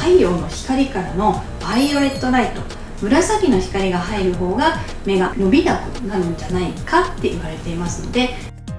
太陽の光からのバイオレットライト、紫の光が入る方が目が伸びなくなるんじゃないかって言われていますので、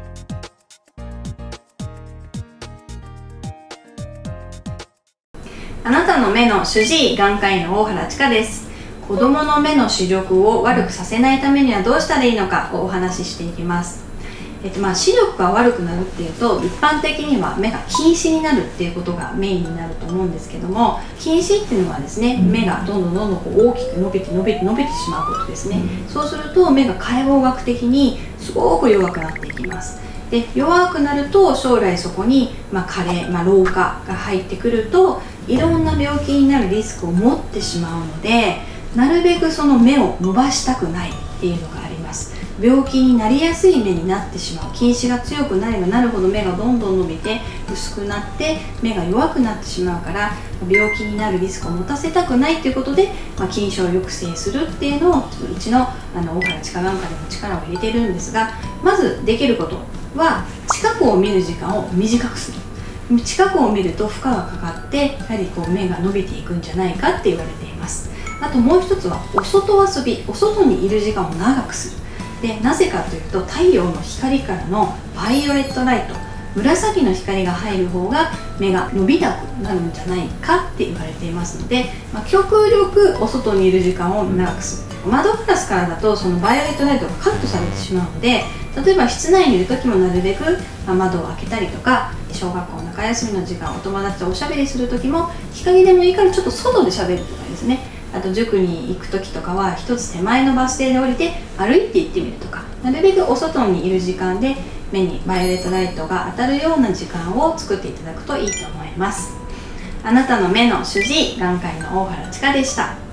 あなたの目の主治医、眼科医の大原千佳です。子供の目の視力を悪くさせないためにはどうしたらいいのかをお話ししていきます。視力が悪くなるっていうと、一般的には目が近視になるっていうことがメインになると思うんですけども、近視っていうのはですね、目がどんどん大きく伸びてしまうことですね。そうすると目が解剖学的にすごく弱くなっていきます。で、弱くなると将来そこに加齢、老化が入ってくるといろんな病気になるリスクを持ってしまうので、なるべくその目を伸ばしたくないっていうのがあります。病気になりやすい目になってしまう。近視が強くなればなるほど目がどんどん伸びて薄くなって目が弱くなってしまうから、病気になるリスクを持たせたくないということで、近視を抑制するっていうのをうちの大原千佳眼科でも力を入れてるんですが、まずできることは近くを見る時間を短くする。近くを見ると負荷がかかってやはり目が伸びていくんじゃないかって言われています。あともう一つはお外遊び、お外にいる時間を長くする。で、なぜかというと太陽の光からのバイオレットライト、紫の光が入る方が目が伸びなくなるんじゃないかって言われていますので、極力お外にいる時間を長くする。窓ガラスからだとそのバイオレットライトがカットされてしまうので、例えば室内にいる時もなるべく窓を開けたりとか、小学校の中休みの時間お友達とおしゃべりする時も日陰でもいいからちょっと外でしゃべるとかですね。あと塾に行く時とかは一つ手前のバス停で降りて歩いて行ってみるとか、なるべくお外にいる時間で目にバイオレットライトが当たるような時間を作っていただくといいと思います。あなたの目の主治医、眼科医の大原千佳でした。